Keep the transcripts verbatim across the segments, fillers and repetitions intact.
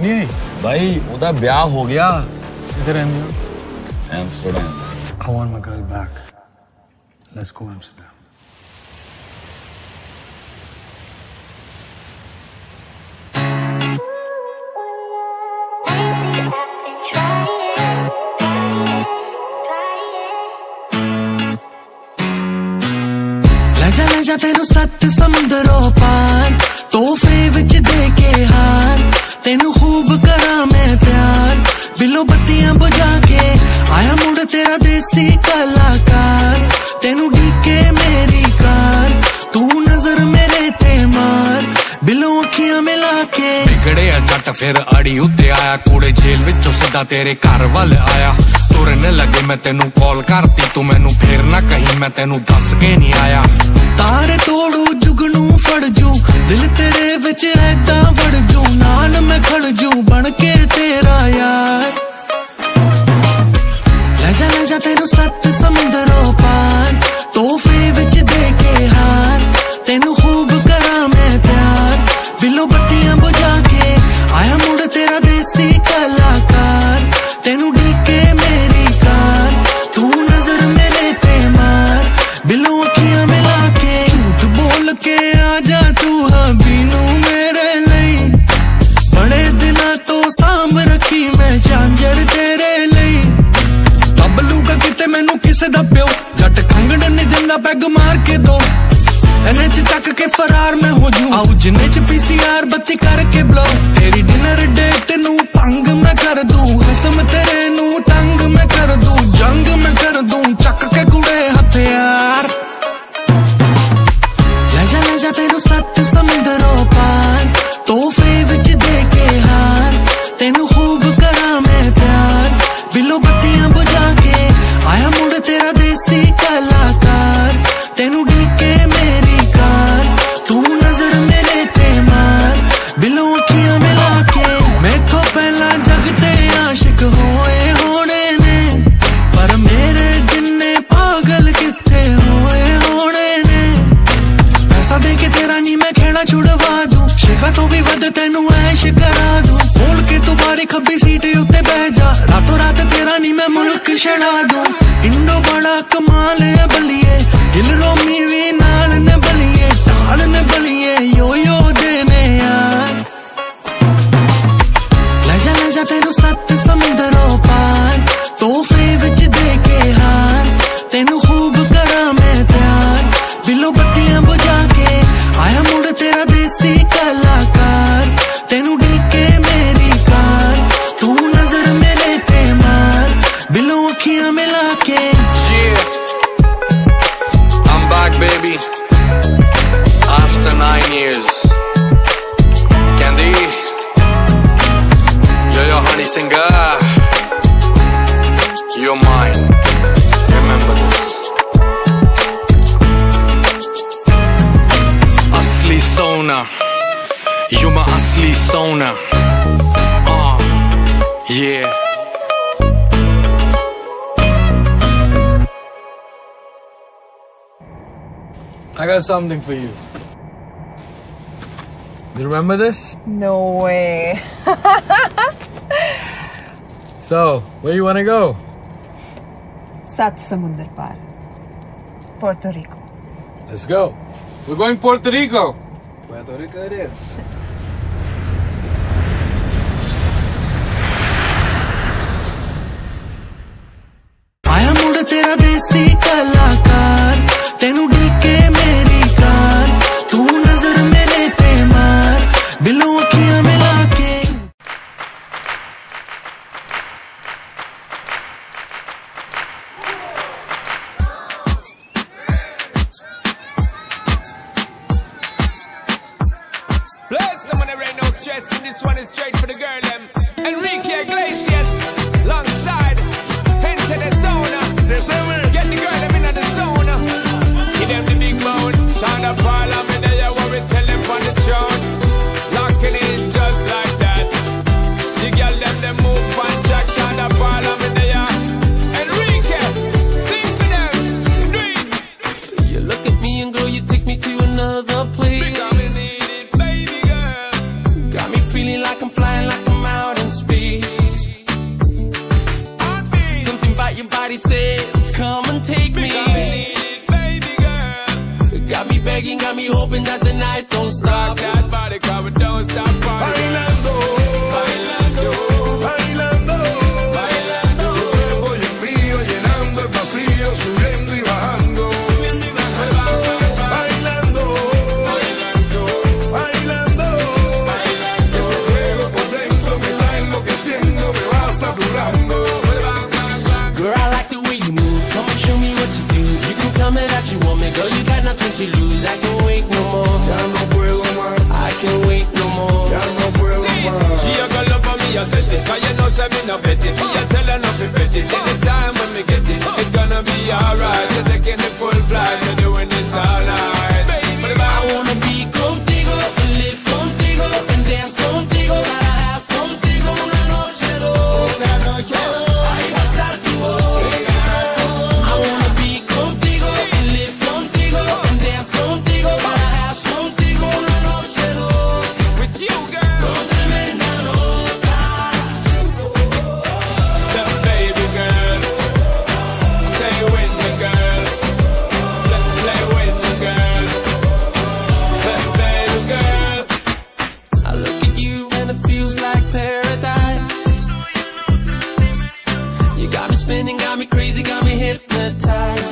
नहीं आई भाई उदा ब्याह हो गया। किधर रहंदी हो? Amsterdam. I want my girl back. Let's go Amsterdam. लजा लजा तेनू सत्त समुंदरों पार तोहफे विच दे के हार तेनू खूब करा मैं प्यार बिलो बत्तियां बुझा के आया मुड़ तेरा देसी कलाकार तेनू डीके मेरी कार तू नजर मेरे ते मार बिलो अखियां मिला के बिगड़े जट फिर अड़ी उत्ते आया कूड़े जेल विचों सीधा तेरे घर वाल आया तुरने लगे मैं तेनू कॉल करती तू मैनू फिर ना कहीं मैं तेनू दस के नहीं आया तारे तोड़ू जुगनू फड़ जू दिल तेरे विच ऐदा वड़ जू नाल मैं खड़ जू बन के तेरा यार लजा लजा तेनू सत्त समुंदरों पार तोहफे विच दे के हार तेनू खूब करा मैं प्यार बिलो बत्तियां बुझा के आया मुड़ तेरा देसी कलाकार तेनू डीके मेरी कार तू नजर मेरे ते मार बिलो अखियां मिला के झूठ बोल के आजा तू हबीनू मेरे लिए बड़े दिना तो सांभ रखी मैं झांझर तेरे लिए तब लूगा किते मैनू किसे दा प्यो जट खंगड़ नहीं दिंदा बैग मार के दो एने च चक के फरार मैं हो जू आउ जिने च पीसीआर बत्ती करके ब्लो तेरी डिनर डेट नू भंग मैं कर दूं कसम तेरे नू तंग मैं कर दूं जंग मैं कर दूं चक के कुड़े हथियार लजा लजा तेनू सत्त समुंदरों पार तोहफे विच दे के हार तेनू खूब करा मैं प्यार बिलो बत्तियां बुझा के आया मुड़ तेरा देसी कलाकार तेनू डीके मेरी कार तू नजर मेरे ते मार बिलो अखियां मिला के मैथों पहला जगते आशिक होए होने ने पर मेरे जिन्ने पागल किथे होए होने ने पैसा दे के तेरा नी मैं खेड़ा छुड़वा दूं शिखा तो भी वध तेनू ऐश करा दूं बोल के तू बारी खब्बी सीट उत्ते बह जा रातों रात तेरा नी मैं मुल्क छड़ा दूं इंडो बड़ा कमाल है बलिए दिल रोमी भी नाल ने बलिए ताल ने बलिए यो यो देने यार लजा लजा तेनू सत्त समुंदरों पार तोहफे विच दे के हार तेनू खूब करा मैं प्यार बिलो बत्तियां बुझा के आया मुड़ तेरा देसी कलाकार तेनू डीके मेरी कार तू नजर मेरे ते मार बिलो अखियां मिला के Yeah, I'm back baby after nine years Candy Yo yo honey singer You're mine Remember this Asli Sona You're my Asli Sona uh, Yeah I got something for you. You remember this? No way. So, where you wanna go? सात समुंदर पार Puerto Rico. Let's go. We're going Puerto Rico. Puerto Rico it is. आया मुड़ तेरा देसी कलाकार तेनू DK मेरी car तू नजर मेरे ते मार बिलो अखियां मिला के Bless them when there ain't no stress, and this one is straight for the girl them. Enrique Iglesias, alongside Enter the Zona. Get the girl them in the zona. Give them the big bone. Shine up all of me there, what we tell them on the throne. Locking in just like that. The girl them they move on track. Shine up all of me there. Enrique, sing for them. Do it. You look at me and girl, you take me to another place. Because me need it, baby girl. Got me feeling like I'm flying like I'm out me hoping that the night don't stop. That body cover, don't stop partying. Bailando, Bailando, bailando, bailando, tu cuerpo y el mío llenando el vacío, subiendo y bajando. Bailando, bailando, ese fuego por dentro me está enloqueciendo, me va saturando. Girl, I like the way you move. Come and show me what you do. You can tell me that you want me, girl. You got nothing to lose. I can wait no more. Ya no puedo más, I can wait no more. ya no puedo más. She a go love for me, I said it. Cause you know say me no bet it. Me a tell her not to bet it. Anytime when me get it, it's gonna be alright. You're taking the full flight, you're doing this all night. But if I I wanna be contigo and live contigo and dance contigo. Gotta have contigo una noche loca. Ay, pasar tu boca. I wanna be contigo and live contigo and dance contigo. Gotta have contigo una noche loca. with you, girl, Con tremenda nota. the baby girl, stay with me, girl. Play, play with me, girl. The baby girl. I look at you and it feels like paradise. You got me spinning, got me crazy, got me hypnotized.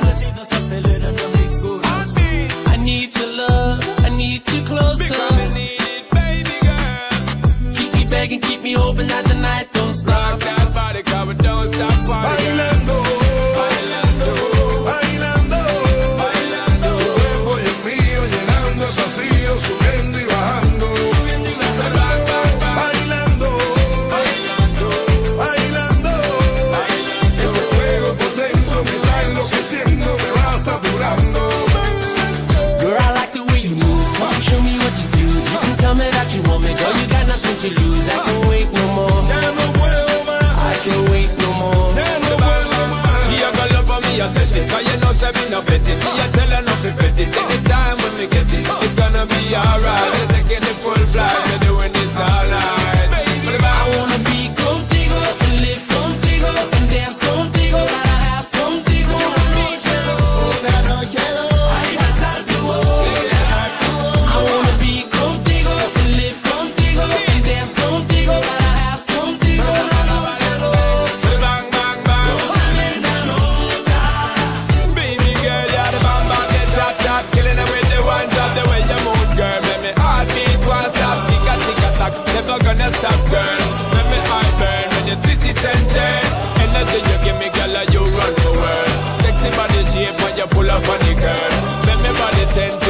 I need your love, I need you closer. Need it, baby girl. Keep me begging, keep me hoping that the night don't stop. Rock that body cover, don't stop partying. Bailando, Bailando, bailando, bailando, tu cuerpo y el mío llenando el vacío, subiendo y bajando. bang, bang, bang. Bailando, Bailando, bailando, ese fuego por dentro me está enloqueciendo, me va saturando. Girl, I like the way you move. Come on, show me what you do. You can tell me that you want me, girl. You got nothing to lose. I can wait no more. Ya no puedo más, I can wait no more. ya no puedo más. she a go love for me, I said it. Cause you know say me no bet it. Me a tell her not to bet it. Anytime when we get it, it's gonna be alright. You're taking the full flight, you're doing this all night. But if I I wanna be contigo and live contigo and dance contigo. Gotta have contigo una noche loca. Ay, pasar tu boca. I wanna be contigo and live contigo and dance contigo. Gotta have contigo una noche loca. bang, bang, bang. Tremenda nota. Baby girl, you're the bam bam, get hot hot, killing it with the one drop, the way you move, girl. Make me heartbeat won't stop, tick a tick a tock, never gonna stop, girl. Make me heart burn when you twist it and turn. Energy you give me, girl, you run the world. Sexy body shape when you pull up on the girl. Make me body ten